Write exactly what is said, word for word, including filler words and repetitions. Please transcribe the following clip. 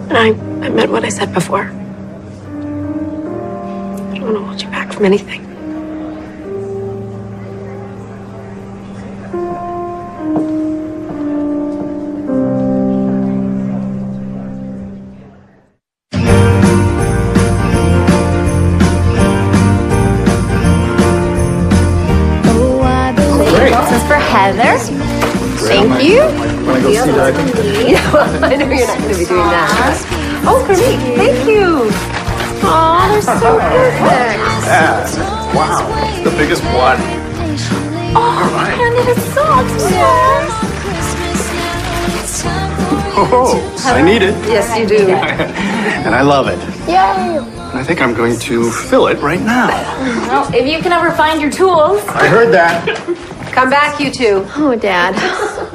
And I, I meant what I said before. I don't want to hold you back from anything. Heather, thank you. Want to go see Doug? I know you're not going to be doing that. Oh, great. Thank you. Oh, they're so perfect. Yeah. Wow. The biggest one. Oh, right. and it is socks, man. Oh, I need it. Yes, you do. And I love it. Yay. And I think I'm going to fill it right now. Well, if you can ever find your tools. I heard that. Come back, you two. Oh, Dad.